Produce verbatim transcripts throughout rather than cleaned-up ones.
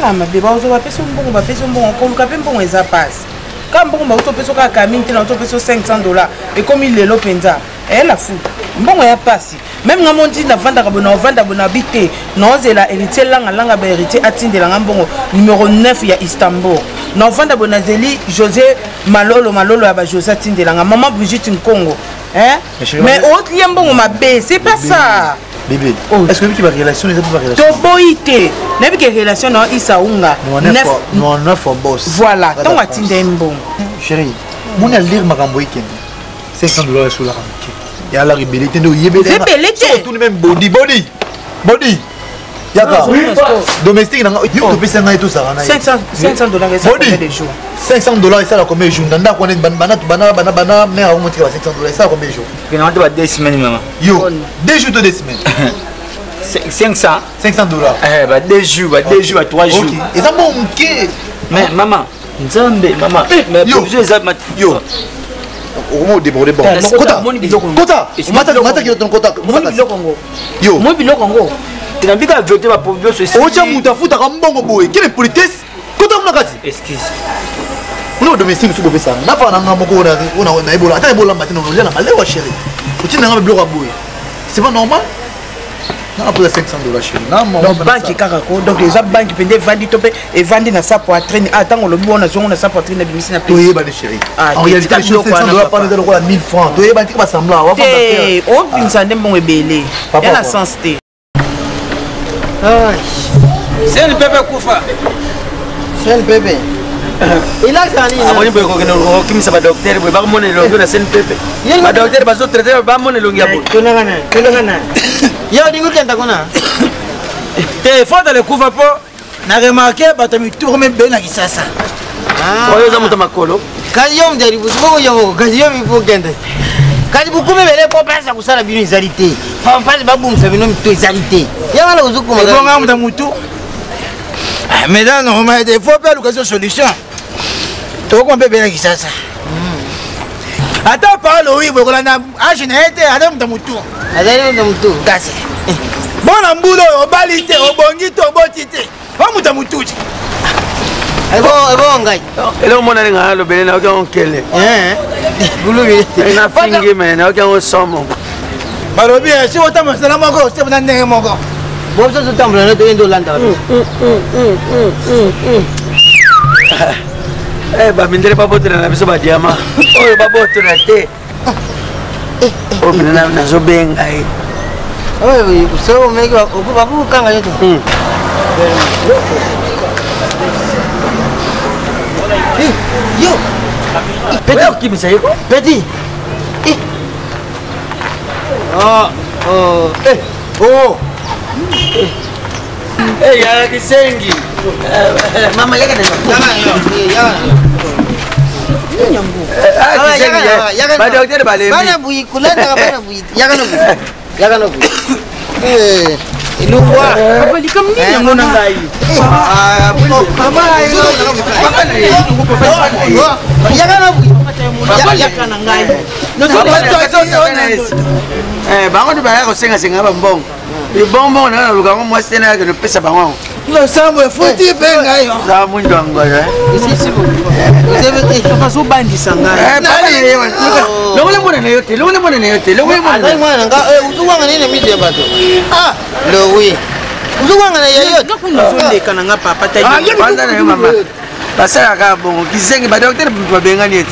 Ah, ma bébé, on va passer un bon, on va passer un bon, on va passer un bon, et ça passe. Quand on va passer un camin, on va passer cinq cents dollars. Et comme il est l'openza, elle a fou. Bon, on va passer. Même quand on dit que vendre abonné, vendre abonné habité, non, c'est la héritier langue, langue à héritier, atteint de la bon numéro neuf, il y a Istanbul. Non, vendre abonné, Zélie, José, Malolo, Malolo, à José, atteint de la maman Brigitte, Congo. Hein? Mais autre lien, bon, on m'a baissé, c'est pas ça. Bébé, est-ce que tu vas relation, les autres va relation? Toboïté, n'est pas que relation non Isaunga. Non, neuf en boss. Voilà, ton atteint d'un bon. Chérie, mon a lire ma camboïque. cinq cents dollars sur la ramque. Il y a la rébellité de Yébélé. Rébellité. Tout le même body, body, body. Yaka. Domestique, il y a tout ça. cinq cents dollars et ça combien de jours? cinq cents dollars et ça combien de jours? Dans la qu'on est banana, banana, banana, banana, mais on monte à cinq cents dollars et ça combien de jours? On a deux semaines, maman. Yo, deux jours, deux semaines. cinq cents. cinq cents dollars. Eh, bah deux jours, bah deux jours, trois jours. Et ça bon, ok. Mais maman, Nzambe, maman. Mais yo, yo. Au débordé bon. Kota, Kota. Mata, mata qui est ton Kota. Yo. Moi bilo Congo. Tu n'as pas qu'à voter ma pauvre société. Ocha muta futa kambongo boy. Quelle politesse? Kota mnakati. Excuse. On a domestique sur le ça. Na fa na ngamo na on na ebola. Ata ebola matin on na malewa chérie. Uti na ngamo bloka boy. C'est pas normal. Non, pour cinq cents dollars chérie. Non, mon banque kakako. Donc les autres banques pendent vendre topé et vendre na sa poitrine. Attends, on le boit na zone na sa poitrine na bimisi na pays. Toyeba chérie. En réalité, les cinq cents dollars pas de mille francs. Toyeba ti ba sambla. Wa fa faire. Eh, oh, binsa ndembo ebele. Elle a sens té. C'est le bébé Koufa. C'est le bébé. Il a ça ni. Ah, on peut qu'on ait qui me ça va docteur, on va monter le long de c'est le bébé. Ma docteur va se traiter, va monter le long yabo. Tu n'as rien, tu n'as rien. Yo, dingo kenta kona. Te faut dans le Koufa po. Na remarqué ba ta mi tourner ben na kisasa. Ah. Oyo za muta makolo. Kazi yo mdari busuko yo, kazi yo mi faut kenda. Kazi bukume bele po pesa kusala bino izalité. Fa mfasi babu msabino mito izalité. Ya wala uzuku ma. Bon ngamu ta mutu. Mais là non, mais il faut pas l'occasion solution. Tu vois bien bien qui ça ça. Attends pas le oui, voilà na agenete adam ta mutu. Adam ta mutu. Kasi. Bon ambulo obalite obongito obotite. Ba muta mutu. Ebo ebo ngai. Ele mona nga lo bele na ko kele. Eh. Bulu bi. Na fingi me na ko somo. Barobi si wota masala moko, si wota ndenge moko. Bo so so tambula na to endo landa. Eh ba mindere ba botra na biso ba diama. Oh ba botra te. Oh na na zo benga ai. Oh so me ko ko ba bu kanga yeto. Hmm. Yo. Petit qui me sayo? Petit. Oh oh eh oh. Eh ya kisengi. Mama yaga neno. Yaga yaga. Nyambu. Ah kisengi. Yaga. Ba docteur ba le. Bana bui kulanda bana bui. Yaga no. Yaga no. Eh ilungwa. Papa di kam ni nyambu na ngai. Ah mama ilo. Papa ni. Yaga no bui. Papa yaga na ngai. No so ba to eh bango di ba ko senga senga ba mbong. Le bonbon na luka ngo mwasi na ke pesa bango. Lo samwe futi benga yo. Za mundu ngoja. Isi sibu. Sebe papa so bandi sanga. Eh bali yewa. Lo le mona na yote, lo le mona na yote, lo le mona. Ai mwana nga eh uzuwanga nini miti ya bato. Ah, lo wi. Uzuwanga na yote. Ngakuna zonde kana nga papa tayi. Ah, banda na mama. Basa ka bongo kisengi ba docteur ba benga nieti.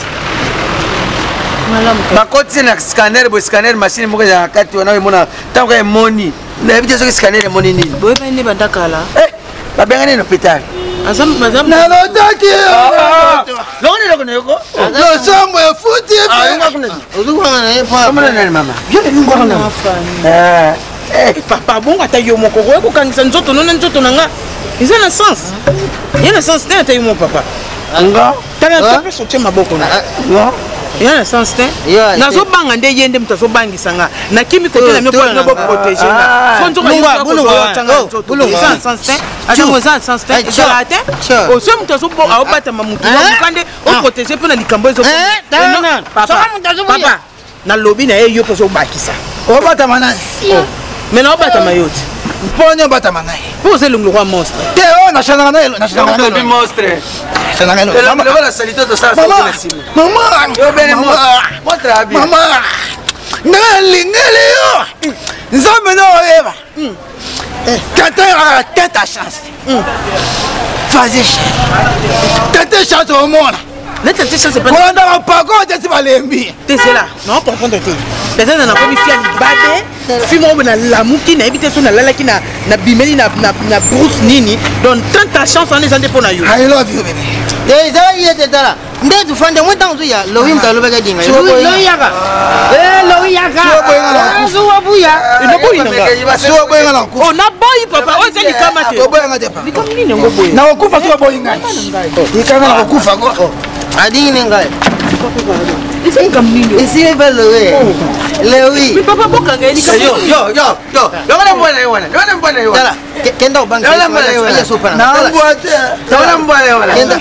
Bakoti na scanner bo scanner machine moko ya kati wana mona tango ya moni. Na bite so scanner moni ni. Boye ba ni bandakala. Eh, ba benga ni hospital. Azam azam. Na lo taki. Lo ni lo kono yoko. Lo samwe futi. Ah, ngakuna. Uzuwanga na yepa. Kama na mama. Yele ngwa na afani. Eh. Eh papa bonga tayo moko ko kangisa nzoto nona nzoto nanga. Ils ont un sens. Il y a un sens d'un taille mon papa. Anga. T'as un peu sorti ma boque. Non. Il y a un sens d'un. Na zo banga nde yende mta zo bangi sanga. Na kimi kote na meko na bo protéger na. Fonzo ko bulunga bulunga. Bulunga. Ça sens d'un. Ata mo ça sens d'un. Jalate. O so mta zo bo a obata mamutu. Mukande o protéger pe na likambo zo. Eh, papa. Papa. Na lobi na ye yo ko zo bakisa. Obata manani. Mais non, pas ta maillot. Pogno bata mangai. Vous c'est le roi monstre. Te on na chana na na chana na monstre. Chana na. Maman, le voilà salito de ça. Maman. Maman. Yo ben monstre. Montre à bien. Maman. Ngalingele yo. Nzambe no eva. Quand a tête ta chance. Vas-y. Tête chance au monde. Ne tente chance pas. Bolanda va pas go te balembi. T'es là. Non, comprendre te. Peut-être on a pas mis fier badé. Fimo na lamu qui na habité sur na lala qui na na bimeli na na na brousse nini. Donc tente ta chance on est en dépôt na yo. I love you baby. Eh, ça y est là. Ndé tu fande moi dans ya. Lowi mtalo bega dinga. Lowi yaka. Eh, lowi yaka. Zuwa buya. Ino boyi nga. Suwa boyi nga ku. Oh na boyi papa. Oh c'est likama te. Boyi nga te pa. Likama nini ngo boyi. Na okufa suwa boyi nga. Ikanga na okufa go. Adingi ngai. C'est comme nini. Ici est pas Lowi. Lowi. Mais papa boka nga likama. Yo yo yo yo. Yo na mbona yo na. Yo na mbona yo. Dala. Kenda ubanga. Aya sopa na. Na mbote. Yo na mbona yo. Kenda.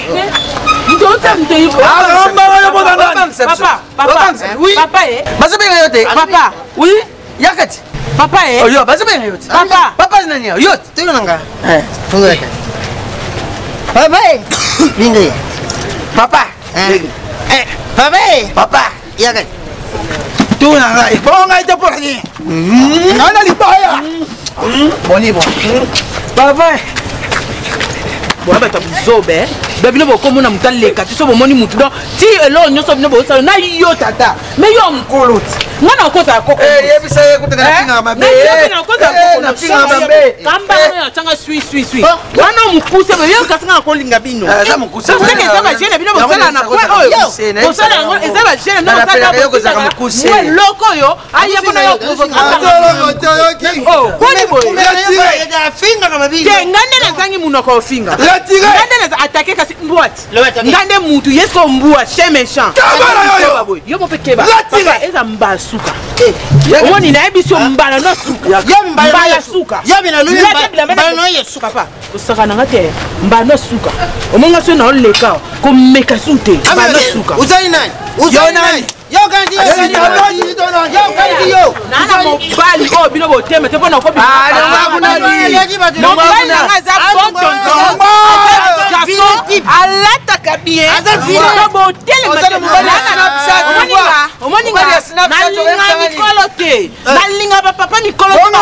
Papa, papa, oui. Papa, eh. Papa, oui. Yakati. Papa, eh. Oh yo, bazo bien yote. Papa, papa c'est nani yote. Tu nanga. Eh, funga yake. Papa, eh. Bingi. Papa. Eh. Eh, papa, eh. Papa. Yakati. Tu nanga. Bonga ite por ni. Nana libaya. Boni bon. Papa. Bon ba ta zobe. Ba bino bo komona mutaleka. Tu so bo moni mutu. Donc ti elo nyoso bino bo sala na yo tata. Mais yo mkoloti. Ngana koza koko. Eh, yebisa ye kutanga tinga mabe. Eh, na koza koko na tinga mabe. Kamba yo tanga sui sui sui. Wana mukuse be yo kasinga ko linga bino. Eh, za mukuse. Ça c'est que ça va gêner bino bo sala na ko oyo. Bo sala ngo eza ba gêner na sala yo koza mukuse. Moi loko yo, aya bona yo provocation. Oh, kwani boy. Finga kama bibi. Ngande na zangi munoko finga. Retire. Ngande na attaquer kasi mboati. Ngande mutu yesko mbua chez méchant. Kabala yo. Yo mo pekeba. Retire. Eza mbasuka. Eh. Omoni na ebiso mbala no suka. Yo mbala suka. Yo bina lu mbala no yesuka papa. Osaka na ngate mbala no suka. Omonga so na oleka ko meka sute. Mbala no suka. Uzai nani? Uzai nani? Yo kandi yo. Yo kandi yo. Nana mobali o bino bo teme te pona ko bi. Ah, no nguna ni. Mobali na ngaza bonto. Alata kabie. Aza bo tele mate mobali na psat. Omoni nga. Na linga mikolo te. Na linga papa mikolo te.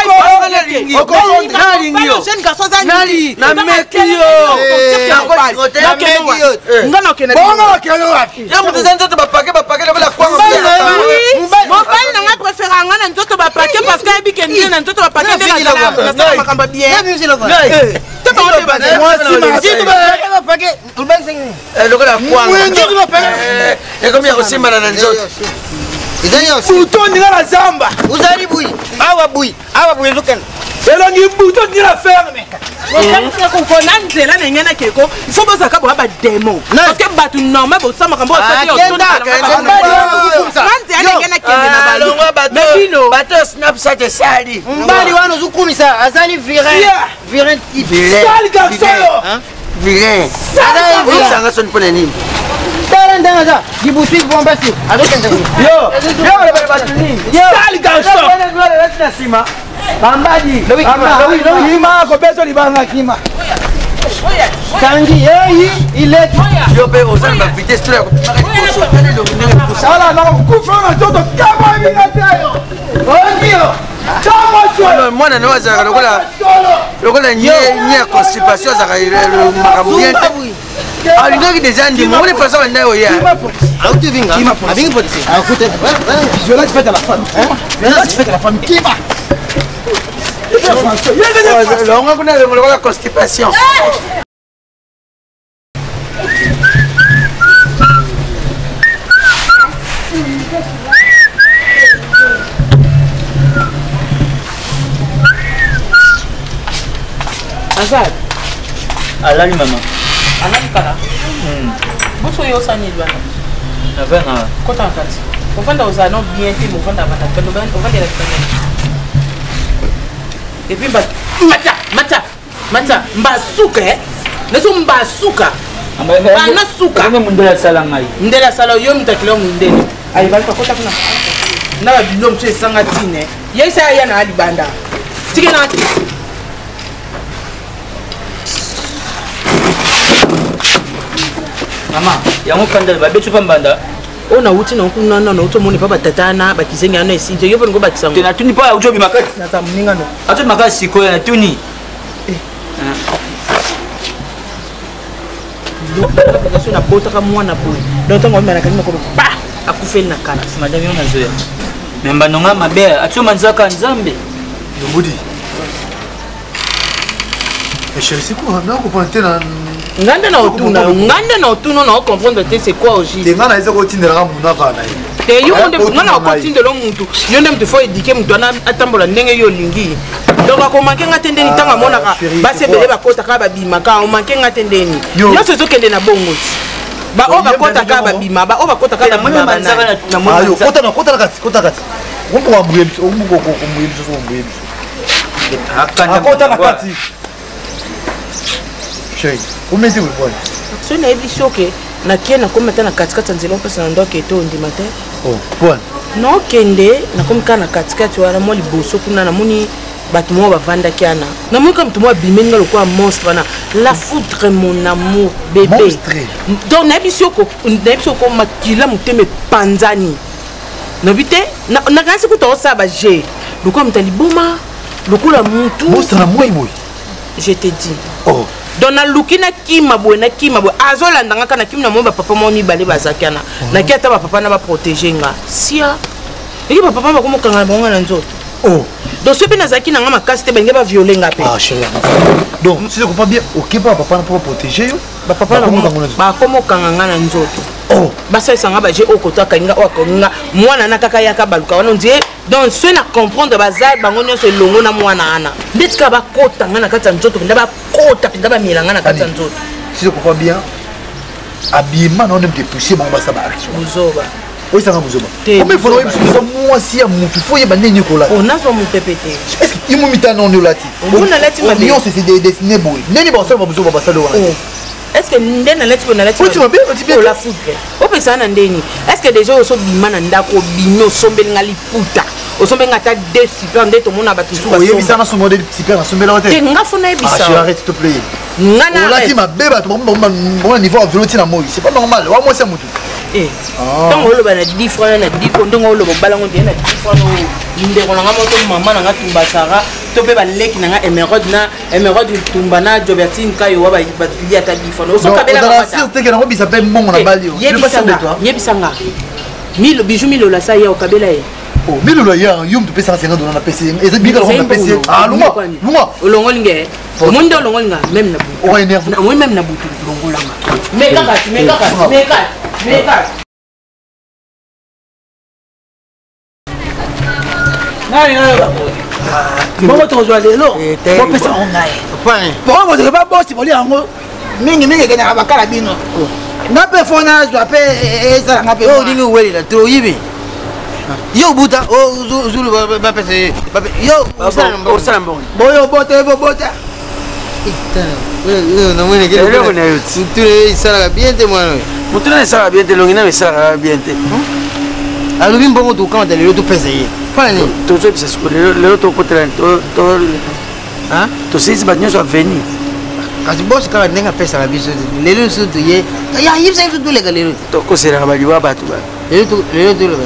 Na linga jeune garçon za nali. Na mekio. Na mekio. Ngana kene. Bongo kelo wapi? Ya mutu zanzo to bapake bapake na kwa mobali na nga préféré nga na nzoto bapake parce que ebi kendi na nzoto bapake nde na sala makamba bien. Te ba ote ba. Moi si ma. Bapake. Ulbang sengi. Eh lokola kwa. Eh comme ya osimba na nzoto. Idanya Buto ndinga la zamba. uzali bui. Awa bui. Awa bui luken. Elo ngi buto ndinga ferme. Okanisa ko fona nzela na ngena keko. Il faut bosa ka bo ba demo. Parce que batu normal bo sama kambo sa yo to na. Manze ana ngena kende na bali. Mekino. Bato Snapchat sali. Mbali wano zukumisa azali virin. Virin type. Sale garçon. Hein? Vilain. Ada virin. Sanga son pona nini? Tara ndanga za. Dibusi bombasi. Avec un Yo. Yo le batu nini? Sale garçon. Na sima. Kambadi. Lowi lowi kima ko beso libanga kima. Kangi yeyi ile. Yo pe ozanga vitesse tu la ko. Sala na kufa na toto kama binga tayo. Ondio. Chama sio. Mwana ne waza lokola lokola nye nye constipation za le makambiente. Alingaki déjà ndi mo ne façon na yo ya. Auto vinga. Abingi potisi. Akute. Violence faite à la femme. Violence faite à la femme. Kima. Longa kuna lokola constipation. Azad. Alali mama. Alali kala. Hmm. Boso yo sani bana. Na vena. Kota kati. Ofanda uzano bien ti mo fanda bana. Pendo ben ofanda la kanya. Et puis mata mata mata mbasuka eh. Neso mbasuka. Bana suka. Kama mundela sala ngai. Ndela sala yo mtakilo mundele. Ayi bali kota kuna. Na ba bilom so esanga tine. yesa ya na libanda tike na mama yango kanda babetu pambanda ona uti na kuna na uto moni papa tatana bakizenga na esinje yo bongo bakisango tena tuni pa uto bimakati na tamuninga no ato makasi siko ya tuni do ba so na bota ka mwana boy do tango mena kanima ko pa akufeli na kana madame yona zoya memba nonga mabe ato manzaka nzambe Yomudi. Mais chérie, c'est quoi? Non, vous comprenez na nganda na otuna nganda na otuna na comprendre te c'est quoi aussi te ngana eza ko tindela muna kana te yo onde ngana ko tindela muntu yo ndem te faut éduquer muntu na atambola ndenge yo lingi donc akomanke nga tendeni tanga mona ka base bele bakota ka babima ka o manke nga tendeni yo sezo kende na bongo ba o bakota ka babima ba o bakota ka babima manzaka na mona ayo kota na kota na kati kota kati ngombo wa mbuye ngombo ko ko mbuye so mbuye akana kota na kati chérie combien tu veux voir so na ebi choke na kiena comme tana katikati nzelo pesa na ndoke to ndi matin oh bon no kende na comme kana katikati wala mo liboso kuna na moni bato mo bavanda kiana na moi comme toi bimenga le quoi monstre na la foutre mon amour bébé monstre donc na ebi choko na ebi choko makila muteme panzani no bité na na kansi ku to saba je le quoi mtali boma le coup la mutu monstre na moi moi je te dis oh donc na lukina kima boy na kima boy azolanda ngaka na kimna mo ba papa mo mibale bazakana na kiata ba papa na ba protéger nga sia eki ba papa ba ko mokanga bango na nzoto oh donc ce pe na zaki na nga makasi te benge ba violer nga pe ah chérie donc si je comprends bien OK pas papa pour protéger yo ba papa na ba ko mokanga nga na nzoto oh basa sanga ba je okota kanga okonga mwana na kaka yaka baluka wana ndie donc ce na comprendre bazai bango nyonso longo na mwana ana nditika ba kota nga na kata nzoto nda ba kota pinda ba milanga na kata nzoto si je comprends bien habillement non même de pousser bango basa ba action zoba oui ça va muzoba comment il faut que moi si à mon faut y bander Nicolas on a son mon pépété est-ce que il m'imite non no lati on a lati ma million c'est des dessiné boy neni ba ça ba muzoba ba ça do est-ce que ndena lati na lati tu m'as bien tu bien la foutre o pesa na ndeni est-ce que déjà so bimana ndako bino sombeli ngali puta o sombenga ta deux super ndeto mona batu su ba oui bisa na somo de super na sombela hotel te nga fona ebisa ah arrête s'il te plaît ngana lati ma beba to bon bon niveau à vélo na moi c'est pas normal wa moi c'est mutu eh donc on le bana dix francs na dix francs ndongo lo balango bien na dix francs ndeko na moto mama na ngatumba sara to pe ba leki na nga émeraude na émeraude tumba na jobertine kayo wa ba batili ata dix francs so kabela na mata sur te que na ko bisa pe mbongo na bali yo je pas de toi yebisanga mille bijou mille la sa ya o kabela ye oh mille lo ya yum to pe cent cinquante dollars na P C et c'est bien que on P C ah luma luma olongolinge monde olongolinga même na bu o énerve na moi même na butu longolanga mais kaka mais kaka mais kaka mais kaka nani nani bongo tozwa lelo bopesa ngo ngai bongo bozoke babosi boli yango mingi mingi ekendaka bakala bino nga mpe fo nazwa mpe esalanga mpe olingi owelela to oyibi yo buta zulu bapesa yo osala mbongo boyo bota bobota eloko na yo mutuna esalaka bien te mwana mutuna esalaka bien te longi nano esalaka bien te alobi mbongo tokamata lelo topesa ye pani tozoyebisa siko lelo tokotela tosilisi bato nyonso aveni kasi bosi kaka ndenge apesaka biso lelo liso toye yayebisa biso toleka lelo tokoselaka baliwa bato lelo toloba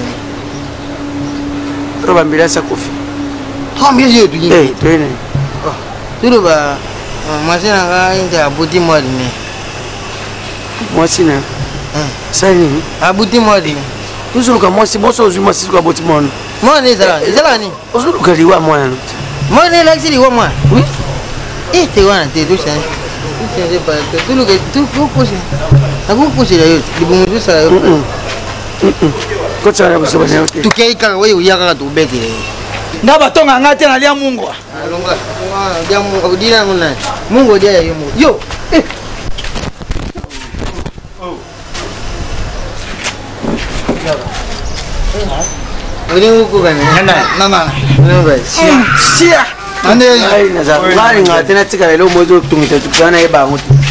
toloba mbilasi akofi ambilasi oyo toyei toyene toloba mwasi na nga nte abuti mwali ne mwasi na sali nini abuti mwali tozoluka mwasi moso ozwi mwasi soki aboti mwana mwana ezalaka ezalaka nini ozoluka liwa mwana no mwana elakisi liwa mwana oui e te wana te tochange tochange pate toluka tokosela nakokosela yo libumu tosala yo kosala bosoba na yo te tokei kaka oyo oya kaka tobetele nga batonga nga te nalia mungwa odinango nani mungu odia ya yo mungu yo olingi okokani sia ngalinga te natikala elo mozi otungisa tukutana nayeba yango te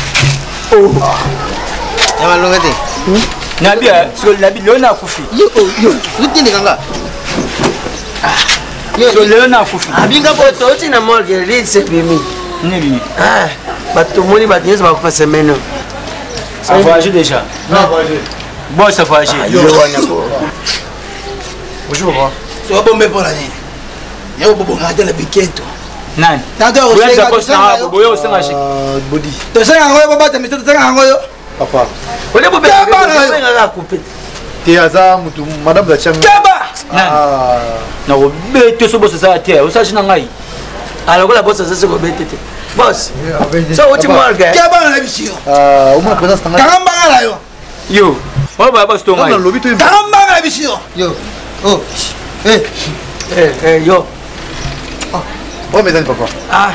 ya malonga te nabia siko nabi leo nakufi lutindikanga So Léona foufre. Abinga poto oti na morgue li c'est bimi. Nébimi. Ah, bato moni batinyeso ba kufa semaine. Ça voyage déjà. Non, voyage. Bon, ça voyage. Yo wana ko. Bonjour papa. So bombe pour la nini. Yo bobo ngata la biketo. Nani? Tanto o Boya senga ko sana boya senga shi. Body. To senga ngoyo baba ta mito senga ngoyo. Papa. Ole bobe nga ga couper. Te aza mutu madame la changa. Kaba. Ah. Na ko be to so boss ça terre. O sa shi na ngai. Alors la boss ça c'est ko betete. Boss. So oti morgue. Kaba na bisio. Ah, uma présence tanga. Kamba ngala yo. Yo. O ba boss to ngai. On lobi to. Kamba na bisio. Yo. Oh. Eh. Eh eh yo. Oh mais papa. Ah.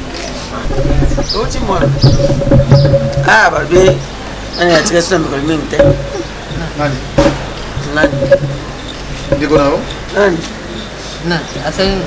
Oti morgue. Ah babe. Ani atika sina mko mingi tena. Nani? Nani? Ndiko nao? Nani? Na, asa yini?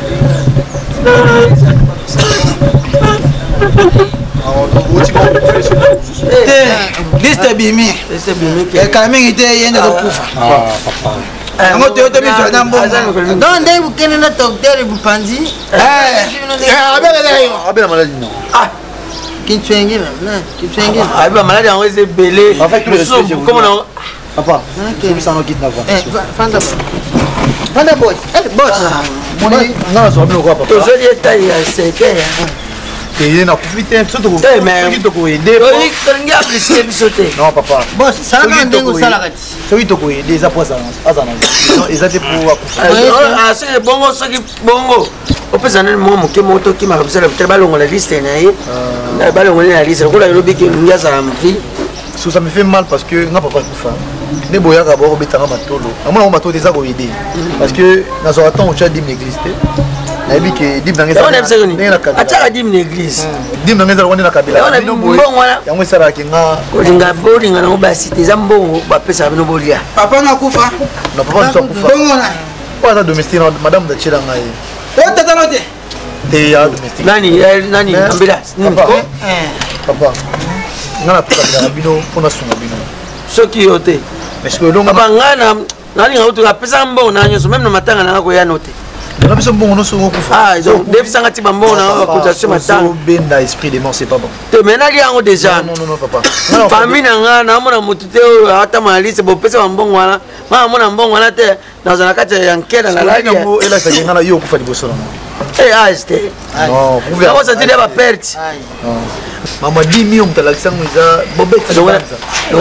Liste bimi. Liste bimi. E kamengi te yenda ko kufa. Ah, papa. Ngo te oto mi jona mbongo. Don ndenge bukene na docteur bupanzi. Eh. Eh, abele leo. Abela maladie non. Ah. Kinchwenge na, kinchwenge. Ah, ba malade yango eze belé. En fait, tout le respect, comment on papa, je me sens en quitte avant. Eh, fanda. Fanda boy. Eh, boss. Moni, ngana so abino ko papa. to zeli etai ya seke ya. Te na profiter surtout ko. Eh, mais- to ko aider. Oli tolingi apprécier biso te. Non papa. Boss, sala ndengo sala kati. Soki to ko aider za poza azana. Ils étaient pour Ah, c'est bongo soki bongo. Opesa nani mo moke moto ki makabisa la balongo la liste na ye. Na balongo na liste ko la lobi ki ngia za mfi. ça me fait mal parce que nga papa kufa. Ne boya ka bo betanga matolo. Amona mo matolo za ko aider. Parce que na zo attend au chat dim l'église te. Na bi ke dim nanga za. On aime ça ni. Acha dim l'église. Dim nanga za wona na kabila. On aime bongo wana. Yango sara ki nga Kolinga bolinga na ba cité za mbongo ba pesa bino bolia. Papa na kufa. na papa nso kufa. Bongo na. Kwa domestique madame de chira ngai. O tata lote. Te ya domestique. Nani nani ambulance. Papa. Papa. Ngana tukabila bino pona sunga bino. Soki yote. Parce que longa Papa ngana nani ngautu ka pesa mbongo na nyoso même na matanga na ko ya note. na biso mbongo no sunga kufa. Ah, ils ont des sanga ti mbongo na ko ta sema tanga. Benda esprit de mort c'est pas bon. Te menali yango déjà. Non non non papa. Famille na nga na mona mutute oyo ata malise bo pesa mbongo wana. Ma mona mbongo wana te na zana kati ya nkela na lali. Ngo ela sa ngana yo kufa liboso na. Eh ah c'était. Non, vous Comment ça te dit ba perte? Non. Mama dix millions mtalakisa mwiza bobeti kwanza.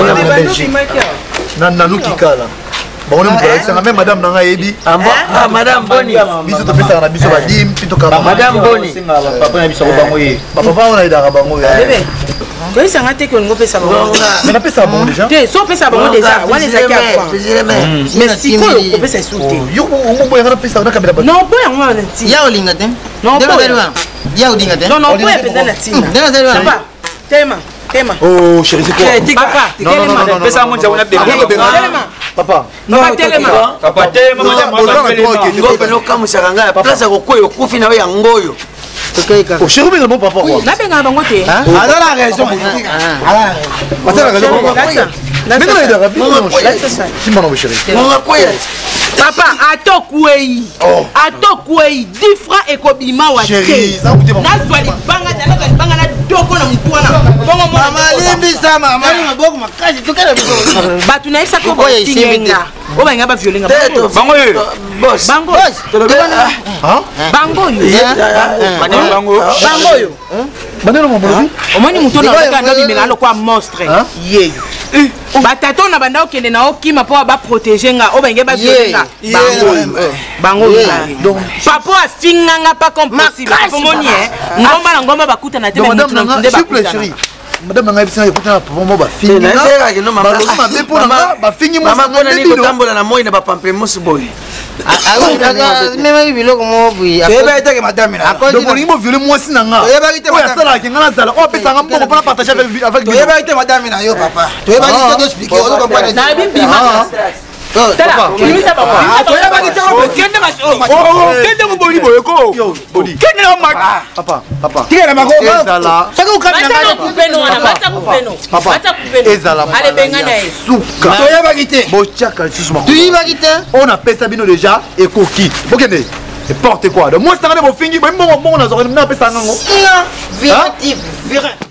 Na na lukikala. Bon on mtalakisa même madame nanga yebi. Ah madame Boni. Biso to pesa na biso ba dim pito ka Madame Boni. Papa na biso ko bango ye. Papa on a ida ka bango ya. Bébé. Ko isa ngate ko ngo pesa bango. Mais na pesa bango déjà. Te so pesa bango déjà. Wana ezaki afa. Mais si ko ko pesa souté. Yo mo boya na pesa na kabila ba. Non boya ngwa na ti. Ya olinga tem. Non boya. Ya olinga tem. Non non boya pesa na ti. Dena zali wana. Papa. Tema. Tema. Oh chérie c'est quoi? Papa. Non non non non. Pesa mo njauna bebe. Telema. Papa. Papa telema. Papa telema mo Ngope no kamusaka nga place ko koyo kufi na we yangoyo. Tokaika. Oh chérie mais bon papa quoi. Na benga bango te. Ala la raison. Ala. Papa la raison. Mais non ida rabi. Si mon chérie. Monga koya. Papa atokwei. Atokwei dix francs ekobima wa te. Chérie, ça vous dit bon. Na swali banga tala kan banga na doko na mtwana. Bongo Mama limbi sama mama. Maboko makazi tokala biso. Batu na isa ko Okoye isimbi tinga. O banga ba violenga. Bango yo. Boss. Bango. Hein? Bango yo. Madame bango. Bango yo. Bandelo mo bolobi. Omoni muto na ka ndo bimela lokwa monstre. Yeyo. Batato na banda okende na okima po ba protéger nga o benge ba violenga. Bango. Bango. Donc papa afinga nga pas comme possible. Pomoni eh. Ngomba na ngomba bakuta na te na mutu na nde bakuta. Madame nanga bisa yekuta na papa mo ba fingi. Na sera ke no mama. Mama be pona nga ba fingi mo. Mama pona ni kotambola na moi na ba pamplemousse boy. Aga mema biloko mo bui. Eba ite ke madame na. Donc on mo violer moi si nanga. Eba ite madame. Sala ke ngana sala. O pesa nga mbongo pona partager avec avec. Eba ite madame na yo papa. Eba ite to expliquer o ko pas. Na bibi ma. Tala, kimisa papa. Eba ite ko Kende ba so. Kende mo boli boyo ko. Body. Kende na ma. Papa, papa. Tika na mako. Ezala. Saka ukapina Bata ngalo. kupeno wana bata kupeno. Bata kupeno. Ezala. Ale benga na ye. Suka. Eba ite. Bochaka sisuma. Tuiba kita. On a pesa bino déjà et coquille. Bokende. N'importe quoi. Donc moi, c'est un peu de fingi, mais moi, on a un peu de Vératif, vératif.